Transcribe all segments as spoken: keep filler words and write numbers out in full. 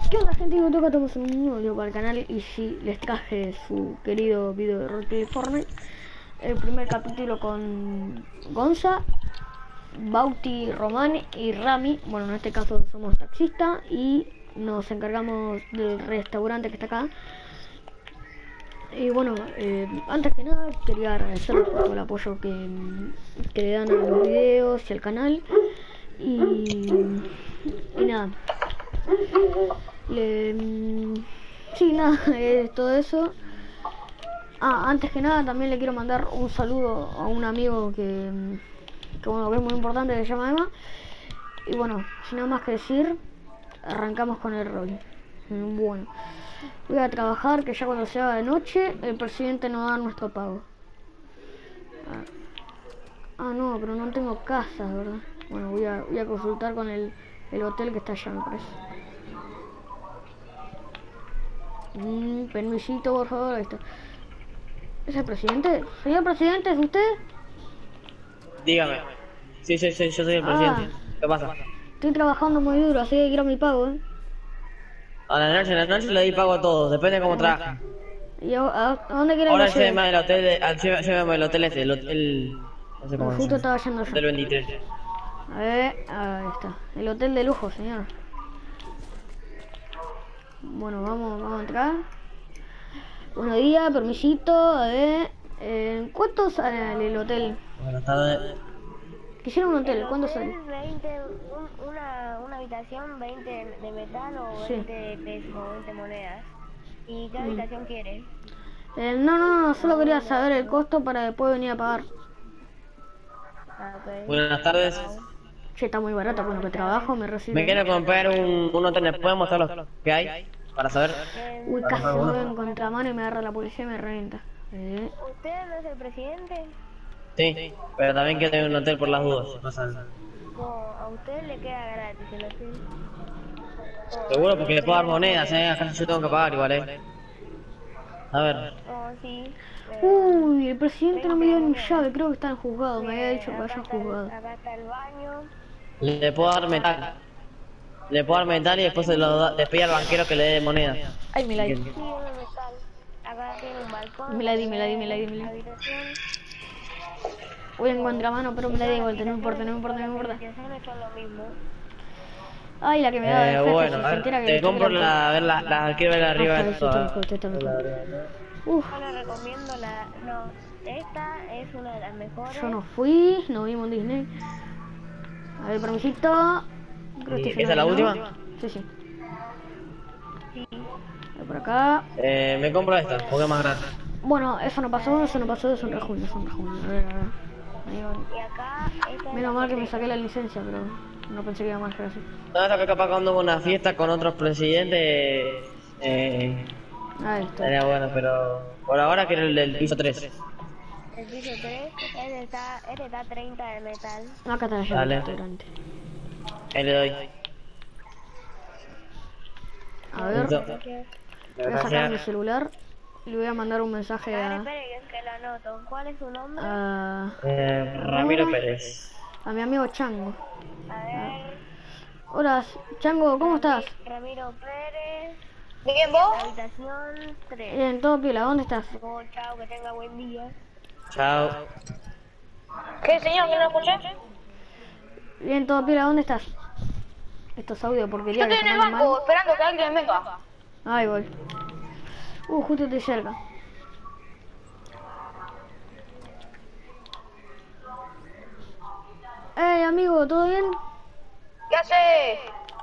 ¿Qué onda, gente? Yo creo que estamos en un nuevo video para el canal y sí, les traje su querido video de roleplay Fortnite. El primer capítulo con Gonza, Bauti, Román y Rami. Bueno, en este caso somos taxistas y nos encargamos del restaurante que está acá. Y bueno, eh, antes que nada quería agradecerles por todo el apoyo que, que le dan a los videos y al canal. Y, y nada. Le, sí, nada, es todo eso. Ah, antes que nada también le quiero mandar un saludo a un amigo que, que bueno, que es muy importante, que se llama Emma. Y bueno, sin nada más que decir, arrancamos con el rol. Bueno, voy a trabajar, que ya cuando se haga de noche el presidente nos da nuestro pago. Ah, ah no, pero no tengo casa, ¿verdad? Bueno, voy a, voy a consultar con el, el hotel que está allá, me parece. Mm, permisito, por favor, ahí está. ¿Es el presidente? Señor presidente, ¿es usted? Dígame. Sí, sí, sí, yo soy el Ah, presidente. ¿Qué pasa? estoy trabajando muy duro, así que quiero mi pago, ¿eh? A la noche, a la noche le doy pago a todos, depende de cómo trabajen. ¿Y a, a, a dónde quiere que Ahora lo lleve? lléveme al hotel, de, al, lléveme lléveme al hotel este, el hotel... No sé Pues cómo se justo llama. estaba yendo yo. Hotel veintitrés. A ver, ahí está. El hotel de lujo, señor. Bueno, vamos, vamos a entrar. Buenos días, permisito, a ver... Eh, ¿Cuánto sale el hotel? Buenas tardes. Quisiera un hotel, El ¿cuánto hotel, sale? veinte, un- una, una habitación, veinte de metal o Sí. veinte pesos o veinte monedas. ¿Y qué Mm. habitación quiere? Eh, no, no, no, solo quería saber el costo para después venir a pagar. Ah, ok. Buenas tardes. Che, está muy barato, con lo que trabajo me Me recibe. quiero comprar un, un hotel, ¿me pueden mostrar lo que hay? Para saber. Em, Uy, casi me voy en contramano y me agarra la policía y me revienta. Eh, ¿Usted no es el presidente? Sí, pero también quiero tener un hotel por las dudas, si pasa algo. No, a usted le queda gratis el hotel. Oh, Seguro, porque le puedo dar monedas, eh. Acá yo tengo que pagar igual, eh. A ver. oh, sí. eh, Uy, el presidente no me dio ni llave, creo que está en juzgado, me había dicho que acá vaya en está el- juzgado. Acá está el baño. Le puedo dar metal. Le puedo dar metal y después se lo da, le pide al banquero que le dé moneda. Ay, me la di. Sí, es de metal. Acá tiene un balcón. Me la di, me la di, me la di, me la di. Habitación. Voy en contramano, pero me la di de vuelta, no me importa, no me importa, no me importa. Las habitaciones son lo mismo. Ay, la que me da de Eh, jefe, bueno, si a se entera ver, que te le compro choque la, a ver, la, la, quiero ver la arriba Ah, de está, está todas. mejor, está mejor. Uf, Yo le recomiendo la... No, esta es una de las mejores. yo no fui, nos vimos en Disney. A ver, permisito. Creo que ¿Y estoy esa es la yendo, ¿no? última? Sí, sí. Sí. A ver, por acá. Eh, me compro esta, porque es más grande. Bueno, eso no pasó, eso no pasó, es un rejunio, es un rejunio. A ver, a ver. Ahí va. Y acá... Esta es Menos la mal que me hipoteca. saqué la licencia, pero no pensé que iba a manejar así. No, esta que capaz cuando hubo una fiesta con otros presidentes, eh, Ahí está. estaría bueno, pero por ahora quiero el del piso tres. El piso tres, este está, este está treinta de metal. Acá está la llave Dale. del restaurante. Ahí le doy. A ver, Listo. Gracias. voy a sacar mi Gracias. celular y le voy a mandar un mensaje A ver, a... espere que, que lo anoto. ¿Cuál es su nombre? a... Eh, Ramiro Pérez. a mi amigo Chango. A ver... Hola, Chango, ¿cómo estás? Ramiro Pérez. Bien, ¿vos? Habitación tres. Bien, todo pila, ¿dónde estás? Oh, chao, que tenga buen día. Chao. ¿Qué, señor? ¿Que no escuché? Bien, todo pila, ¿dónde estás? Esto es audio porquería. Yo estoy que en el suenan banco mal. esperando que alguien venga. Ahí voy. Uh, justo estoy cerca. Hey, amigo, ¿todo bien? ¿Qué hace?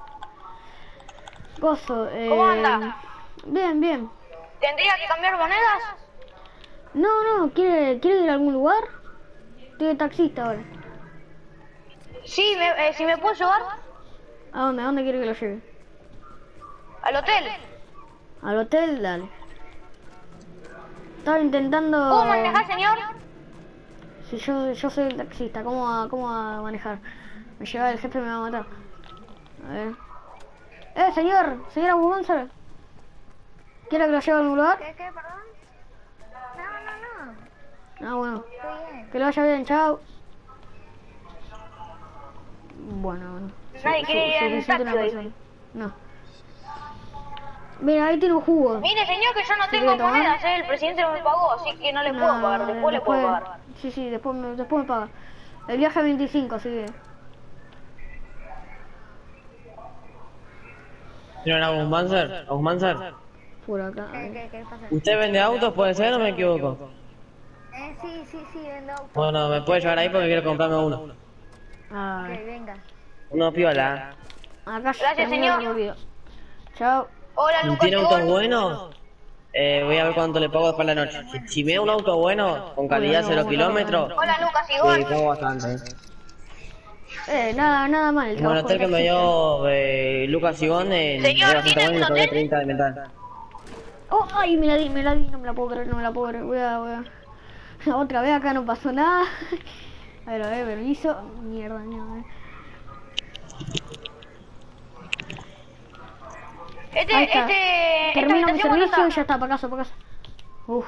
Gozo, eh... ¿Cómo anda? Bien, bien. ¿Tendría que cambiar monedas? No, no, ¿quiere, ¿quiere ir a algún lugar? Estoy de taxista ahora. Sí, me, eh, si me puedo llevar ¿A dónde? ¿A dónde quiere que lo lleve? al hotel. Al hotel, dale. Estaba intentando... ¿Cómo manejar, señor? Si yo, yo soy el taxista, ¿cómo va, cómo va a manejar? Me lleva el jefe, me va a matar. A ver. Eh, señor, señora González. ¿Quiere que lo lleve a algún lugar? ¿Qué, qué, perdón? No, no, no. Ah, bueno. Estoy bien. Que lo vaya bien, chao. Bueno, bueno. Nadie quiere ir en Suficiente taxi una hoy. persona. No. Mira, ahí tiene un jugo. Mire, señor, que yo no ¿Sí tengo quiere tomar? monedas, ¿eh? El presidente no me pagó, así que no le puedo No, pagar. Después le puedo pagar. Sí, sí, después me, después me paga. El viaje veinticinco, así que... Señor Agusmancer, Agusmancer, Por acá. ¿Qué, qué, qué pasa? ¿usted vende autos, puede ser o me equivoco? Eh, sí, sí, sí, vendo auto. Bueno, me puede llevar ahí porque quiero comprarme uno. Ah, Ok, venga. Uno piola. acá Gracias, termina señor. el recorrido. Chao. Hola, Si Lucas. tiene autos Igor. buenos, eh, voy a ver cuánto le pago después de la noche. Si, si me da un auto bueno, con calidad, Bueno, cero bueno, kilómetros, Hola, Lucas. le Igor. pago bastante. Eh, nada, nada mal. El Bueno, el trabajo hotel que de me taxista. dio eh, Lucas Sigón eh, Señor, era bastante ¿tiene bueno y me un pagué hotel? treinta de metal. Oh, ay, me la di, me la di, no me la puedo creer, no me la puedo creer. Voy a, voy a... Otra vez acá no pasó nada. A ver, a ver, permiso. Mierda, mierda. Este, Ahí está. este, esta Termino mi habitación, ¿cuánto servicio y está? ya está, para casa, para casa. Uf.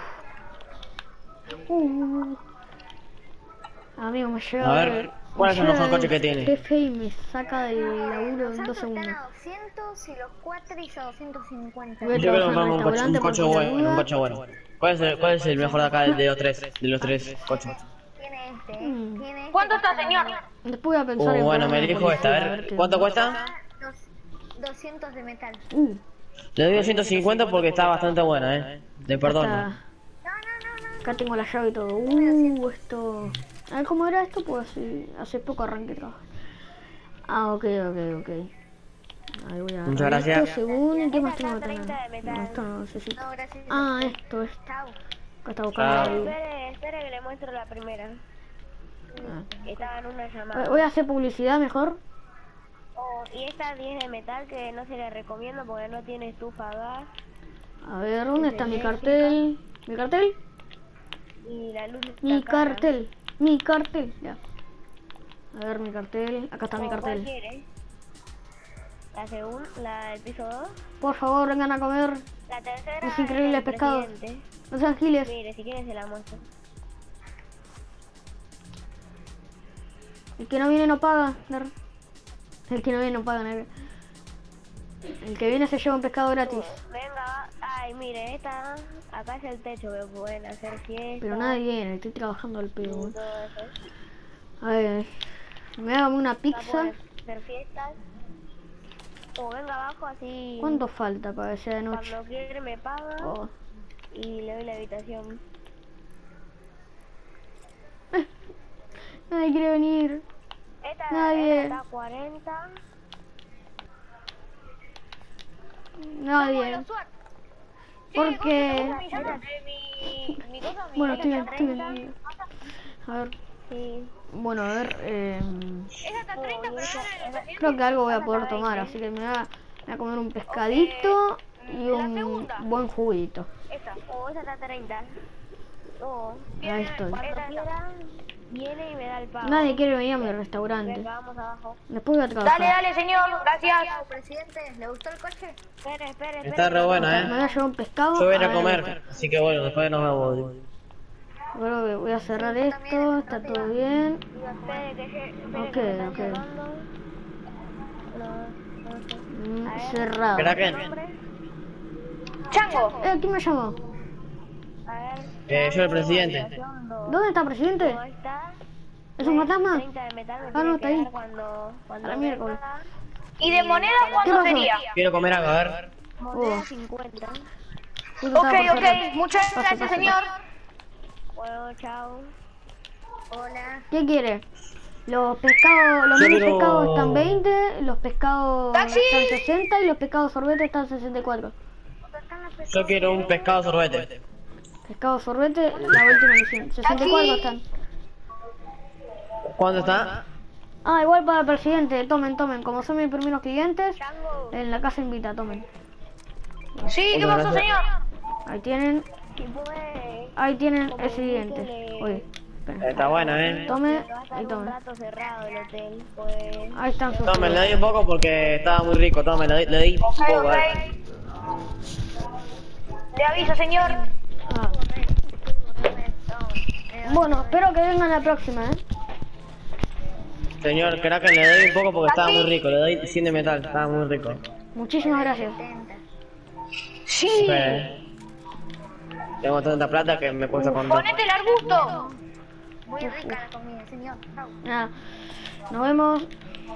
Uh. Amigo, me lleva... A ver, ¿cuál es el me mejor lleva coche que tiene? jefe y me saca del laburo en Los dos autos segundos. están a doscientos y los cuatris a doscientos cincuenta. Voy a Yo quiero trabajar en comprarme un coche, un restaurante coche por si la bueno, un duda. coche bueno. ¿Cuál es el, cuál es el mejor de acá de los tres, de los tres coches? Tiene este, ¿eh? Mm. Tiene este ¿Cuánto que está, está señor? Después voy a pensar Uh, en bueno, me ponerme elijo esta, a policía, ver, qué- ¿cuánto cuesta? Dos- doscientos de metal. Uh, Le doy doscientos cincuenta porque está bastante buena, eh. De perdón. acá, No, no, no, no. acá tengo la llave y todo. Uh, esto... A ver cómo era esto, pues hace, hace poco arranqué trabajo. Ah, ok, ok, ok. Ahí voy a... Muchas a gracias. Esto según... ¿Qué más Esta tengo está que tener? treinta de metal. No, esto no necesito. No, gracias. Ah, esto, esto. Chao. Acá está buscando la Chao. bebida. Espere, espere que le muestro la primera. Ah. Estaba en una Voy- llamada. Voy a hacer publicidad mejor. Oh, y esta diez de metal que no se le recomiendo porque no tiene estufa a gas A ver, ¿dónde está mi cartel? ¿Mi cartel? y la luz está Mi cara. cartel. Mi cartel. Ya. A ver, mi cartel. Acá está mi Oh, ¿cuál cartel. quiere? La segunda, la del piso dos. Por favor, vengan a comer. La tercera Es increíble el pescado. presidente. No sean giles. Mire, si quiere se la muestro. El que no viene no paga. Ner. El que no viene no paga. Ner. El que viene se lleva un pescado gratis. Venga, ay, mire, esta, acá es el techo que pueden hacer fiesta. Pero nadie viene, estoy trabajando al pedo. y güey. todo eso. A ver, me hago una Acá pizza. pueden hacer fiestas. O venga abajo así. ¿Cuánto falta para que sea de noche? Cuando quiere me paga Oh. y le doy la habitación. Nadie quiere venir. Esta, Nadie. esta está a cuarenta. Nadie. Porque... Mi, mi cosa, mi Bueno, esta estoy bien, está estoy bien. treinta. estoy bien. A ver, Sí. bueno, a ver, eh, Esa está treinta, pero esa- creo que algo voy a poder tomar, así que me voy a, me voy a comer un pescadito y un buen juguito. Esa, o esa está a treinta. O, Ahí estoy. esta quiera, viene y me da el pago. Nadie quiere venir a mi restaurante. Venga, vamos abajo. Después voy a Dale, trabajar. dale, señor. Gracias. Presidente, ¿le gustó el coche? Espere, espere, espere. Está re buena, Me voy a eh. llevar un pescado. Yo voy a ir a ver, comer, así que bueno, después nos vemos. Creo que voy a cerrar esto, está todo bien. Espere que, se- espere Ok, que me están ok. llamando. No, no sé. Mm, A ver. cerrado. Kraken, Nombre. Chango. Eh, ¿quién me llamó? A ver. eh, yo el presidente. habitación dos. ¿Dónde está, presidente? No está. ¿Es un fantasma? treinta de metal me Ah, tiene no, que está ahí. dar Cuando, cuando A la miércoles. venga. ¿Y de moneda ¿Qué cuánto pasó? sería? Quiero comer algo, a ver. Moneda Oh. cincuenta. Justo Ok, estaba por ok. cerrar. Muchas Pase, gracias, pase, señor. Bueno, chao. Hola. ¿Qué quiere? Los pescados, los Yo mini quiero- pescados están veinte, los pescados ¡Taxi! están sesenta y los pescados sorbete están sesenta y cuatro. Yo quiero un pescado sorbete. Pescado sorbete, la última edición. sesenta y cuatro están. ¿Cuánto está? Ah, igual para el presidente, tomen, tomen. Como son mis primeros clientes, Chango. en la casa invita, tomen. Sí, ¿qué Muchas pasó, gracias. señor? Ahí tienen, Si puede. ahí tienen Como el siguiente. dice, Oye, esperen. Está buena, eh. Tome, Va a estar ahí un tomen. rato cerrado el hotel. Pues. Ahí están sus Tome, le doy un poco porque estaba muy rico. Tome, le, le di un Ok, poco, ok. eh. Le aviso, señor. Ah. Bueno, espero que vengan la próxima, ¿eh? Señor Kraken, le doy un poco porque estaba muy rico. Le doy cien de metal, estaba muy rico. Muchísimas gracias. setenta. Sí. Tengo tanta plata que me cuesta con dos. Ponete el arbusto. Muy rica la comida, señor. Chau. Nada. Nos vemos.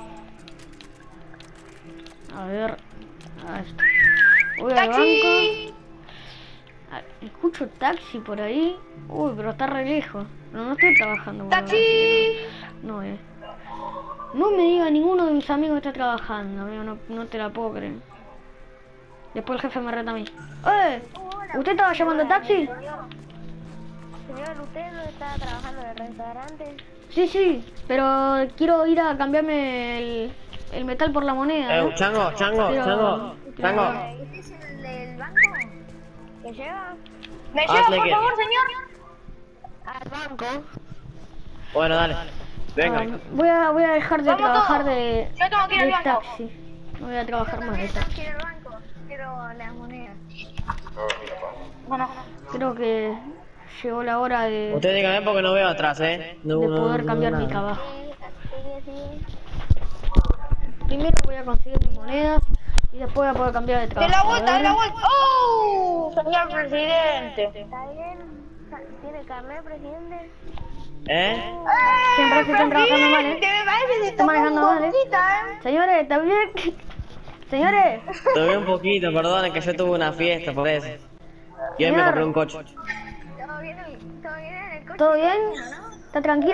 A ver. Ahí está. Voy al banco. Taxi. Ah, escucho taxi por ahí. Uy, pero está re lejos. No, no estoy trabajando. boludo. Taxi. No, eh. No me diga ninguno de mis amigos está trabajando, amigo. No, no te la puedo creer. Después el jefe me reta a mí. ¡Eh! ¿Usted estaba llamando taxi? Señor, ¿usted no está trabajando en el restaurante? Sí, sí. Pero quiero ir a cambiarme el, el metal por la moneda. Eh, ¿no? chango, chango, Pero- chango, chango. ¿Este es el del banco? ¿Me lleva? ¿Me lleva, Hazle por que- favor, señor? Al banco. Bueno, dale. Venga. Ah, voy, a, voy a dejar de Vamos trabajar todos. de, Yo tengo que ir al de banco. taxi. No voy a trabajar más de También taxi. quiero el banco. Quiero las monedas. Bueno. Creo que llegó la hora de, Usted dígame porque no veo atrás, eh. No, de no, poder no cambiar veo mi nada. trabajo. Sí, sí, sí. Primero voy a conseguir mis monedas y después voy a poder cambiar de De trabajo. la vuelta, A de la ver. vuelta. ¡Oh! Señor presidente. ¿Está bien? ¿Tiene carnet, presidente? ¿Eh? Siempre se están trabajando mal, ¿eh? Que me parece que se Está manejando mal, ¿eh? ¿eh? Señores, ¿está bien? Señores, Tomé un poquito, perdón, que yo tuve una fiesta por eso. Y hoy me Señor. compré un coche. ¿Todo bien, el- todo bien en el coche? ¿todo bien? ¿No? ¿Está tranquilo?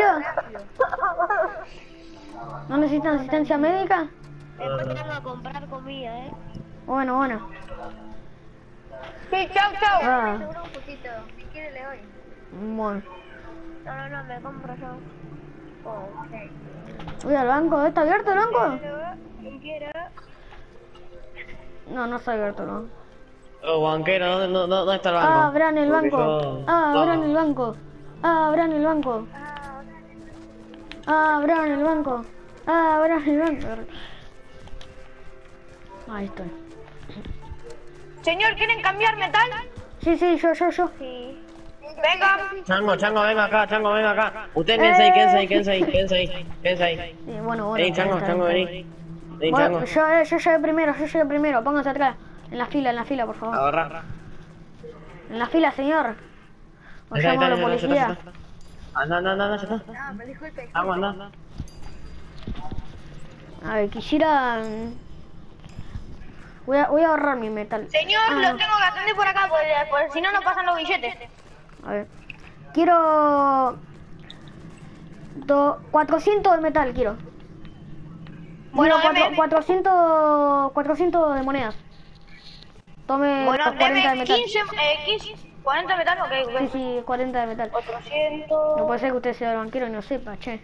¿No necesitan asistencia médica? Después tengo a comprar comida, ¿eh? Bueno, bueno. Sí, chau, chau. Ah, Seguro un poquito. Si quiere le doy. bueno. No, no, no, me compro yo. Ok. Voy al banco. ¿Está abierto el banco? ¿Quién quiere? No, no está abierto, ¿no? Oh, banquero, ¿dónde, no- no- ¿dónde está el banco? Ah, abran el Porque banco. yo- Ah, abran No. el banco. Ah, abran el banco. Ah, abran el banco. Ah, abran el banco. Ahí estoy. Señor, ¿quieren cambiar metal? Sí, sí, yo, yo, yo. Sí. Venga. Chango, chango, venga acá, chango, venga acá. Usted quédense ahí, quédense ahí, quédense ahí, quédense ahí, quédense ahí. Sí, bueno, bueno. Ey, chango, está chango, bien, vení. está bien. Vení, Bueno, chango. yo, eh, yo llegué primero, yo llegué primero. Pónganse atrás. En la fila, en la fila, por favor. Agarrá. En la fila, señor. O Ahí está, llamo a ahí la está, ahí está, policía. ya está. Anda, anda, anda, anda, ya está. No, pero disculpe. Vamos, anda. A ver, quisiera... mm, Voy a, voy a ahorrar mi metal. Señor, Ah, lo tengo que atender por acá, porque, porque si no, no pasan los billetes. A ver. Quiero... Do, cuatrocientos de metal, quiero. Bueno, Quiero cuatro- deme- cuatrocientos, cuatrocientos de monedas. Tome Bueno, los cuarenta de deme metal. quince, eh, quince, cuarenta metal, ok, Sí, ok. sí, cuarenta de metal. cuatrocientos. No puede ser que usted sea el banquero y no sepa, che.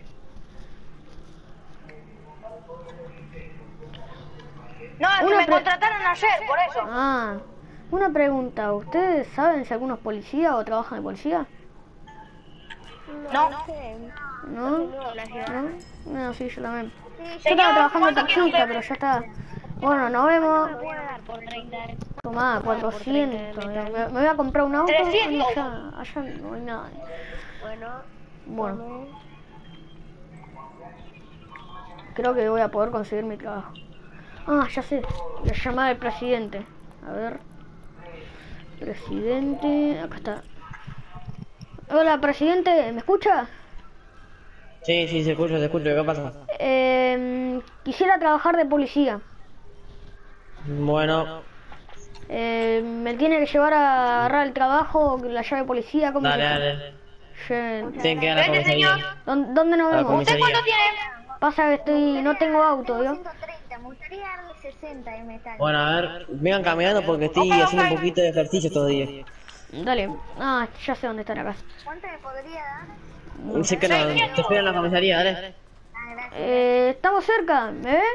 No, es que Una me pre- contrataron ayer, por eso. Ah, una pregunta. ¿Ustedes saben si algunos policías o trabajan de policía? No. sé. ¿No? No, la ciudad. ¿No? No, sí, yo también. Yo Señor, estaba trabajando de ¿cuánto quiere taxista, usted? pero ya está. Bueno, nos vemos. Me voy a dar por treinta. Tomá, cuatrocientos. Me, me voy a comprar un auto. trescientos. y allá, allá no hay nada. Bueno, Bueno, tome. creo que voy a poder conseguir mi trabajo. Ah, ya sé. La llamada del presidente. A ver. Presidente. Acá está. Hola, presidente. ¿Me escucha? Sí, sí, se escucha, se escucha, ¿qué pasa? Eh, quisiera trabajar de policía. Bueno, Eh, me tiene que llevar a agarrar el trabajo, la llave de policía. ¿Cómo dale, es esto? dale. Ye- Tienen que ir a la Vete, comisaría. señor. ¿Dónde, dónde nos A la vemos? ¿Usted comisaría. cuánto tiene? Pasa que estoy, no tengo auto, ¿vio? ciento treinta. Me gustaría darle sesenta de metal. Bueno, a ver, vengan caminando porque estoy Ok, haciendo ok. un poquito de ejercicio estos días. Dale. Ah, ya sé dónde está la casa. ¿Cuánto me podría dar? Dice que no, te espero en la comisaría, dale. Ah, gracias. Eh, estamos cerca, ¿me ven?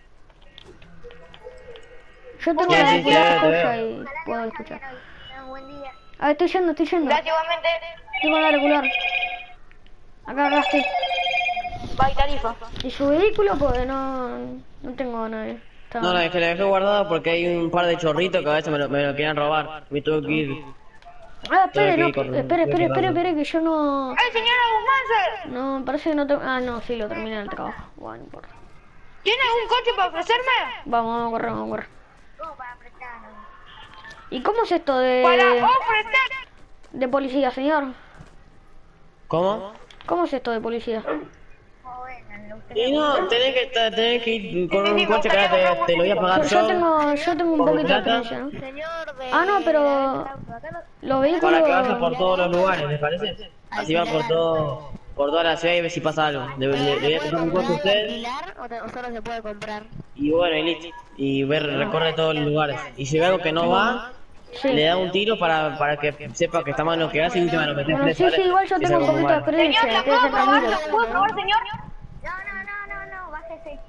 Yo tengo Sí, la sí, sí, te veo, te escucha veo. y puedo escuchar. Un buen día. Ah, estoy yendo, estoy yendo. Gracias, igualmente. Estoy con el auricular. Acá, acá estoy. Bye, tarifa. ¿Y su vehículo? Porque no, no tengo a nadie. Está- No, no, es que lo dejé guardado porque hay un par de chorritos que a veces me lo, me lo querían robar. Me tuve que ir. Ah, espere, Tengo no, que ir con- espere, espere, tengo que espere, ir espere, que yo no... ¡Ay, señora Guzmán! No, parece que no tengo... Ah, no, sí, lo terminé en el trabajo. Bueno, no importa. ¿Tiene algún coche para ofrecerme? Vamos, vamos a correr, vamos a correr. Oh, para prestar. ¿Y cómo es esto de, Para ofrecer. de policía, señor? ¿Cómo? ¿Cómo es esto de policía? Oh, bueno, usted Y no, tenés que, tenés que ir con un coche que ahora te, te lo voy a Yo, pagar yo yo. tengo, yo tengo un ¿Por poquito de plata? experiencia, ¿no? Señor de... Ah, no, pero Acá no- los vehículos... Para que vayas por todos los lugares, ¿les parece? Así va por todo, por toda la ciudad y ve si pasa algo. Le, le- le voy a pasar un coche a usted alquilar o, te- o solo se puede comprar? y bueno, y listo. Y ver, recorre todos los lugares. Y si ve algo que no va, Sí. le da un tiro para, para que sepa que está mal lo que hace y última lo metes Bueno, preso, sí, ¿vale? sí, igual yo Que tengo sea un como poquito de malo. Señor, experiencia, ¿le quédese puedo probar? tranquilo. ¿Le puedo probar, señor? No, no, no, no, no, bájese.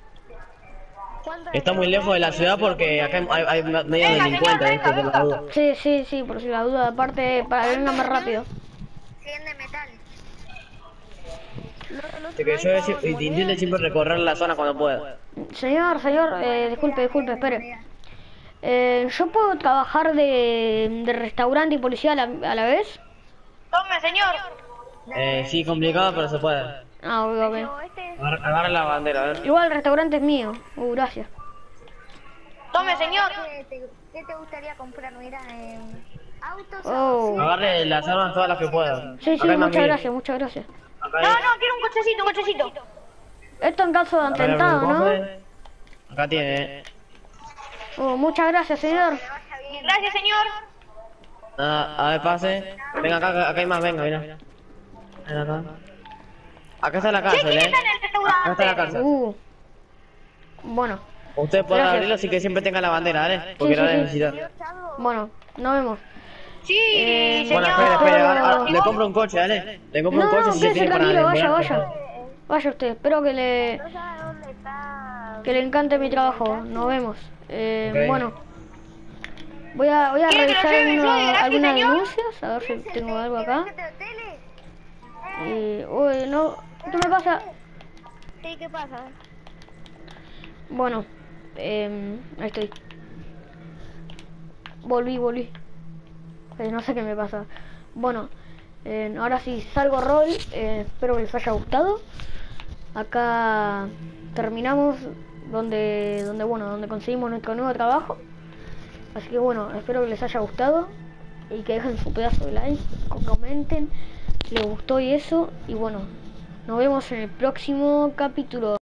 Está muy lejos de la ciudad porque acá hay, hay medio delincuentes, ¿viste? Por la duda. Sí, sí, sí, por si la duda, aparte, para que venga más rápido. cien de metal. Así que yo decir- intento siempre recorrer la zona cuando pueda. Señor, señor, eh, disculpe, disculpe, espere. Eh, ¿Yo puedo trabajar de, de restaurante y policía a la, a la vez? Tome, señor. Eh, sí, complicado, pero se puede. Ah, ok, ok. Pero este Agar- Agarra la bandera, a ver. Igual el restaurante es mío. Uh, gracias. Tome, señor. ¿Qué te, qué te gustaría comprar? Mira, eh, autos Oh. Agarre las armas todas las que pueda. Sí, sí, Acá hay más muchas bien. gracias, muchas gracias. Acá No, hay- no, quiero un cochecito, un cochecito. Esto en caso de acá hay atentado, algún ¿no? cofre. Acá tiene, eh. Oh, muchas gracias, señor. Gracias, señor. Ah, a ver, pase. Venga, acá, acá hay más, venga, mira. Ven acá. Acá está la cárcel, ¿Quién eh. está en el restaurante? Acá está la cárcel. Uh. Bueno, Usted puede Gracias. abrirlo así que siempre tenga la bandera, ¿vale? Porque Sí, la sí, va a sí. necesitar. bueno, nos vemos. Sí, Eh, señor. Bueno, espere, espere, Pero- ahora- ahora le compro un coche, ¿vale? Le compro No, un coche no, si se quédese tiene para tranquilo, vaya, demorar. vaya. Vaya usted, espero que le, no sabe dónde está. que le encante mi trabajo. Nos vemos. Eh, Ok. Bueno, voy a, voy a ¿Quiere que lo revisar lleve yo alguna- de gratis, algunas señor? denuncias, a ver si tengo algo acá. ¿Qué te hoteles? Y, uy, no, ¿qué me pasa? Sí, ¿qué pasa? Bueno, eh, ahí estoy. Volví, volví. Eh, no sé qué me pasa. Bueno, eh, ahora sí salgo rol. Eh, espero que les haya gustado. Acá terminamos donde, donde bueno, donde conseguimos nuestro nuevo trabajo. Así que bueno, espero que les haya gustado y que dejen su pedazo de like, comenten si les gustó y eso. Y bueno, nos vemos en el próximo capítulo.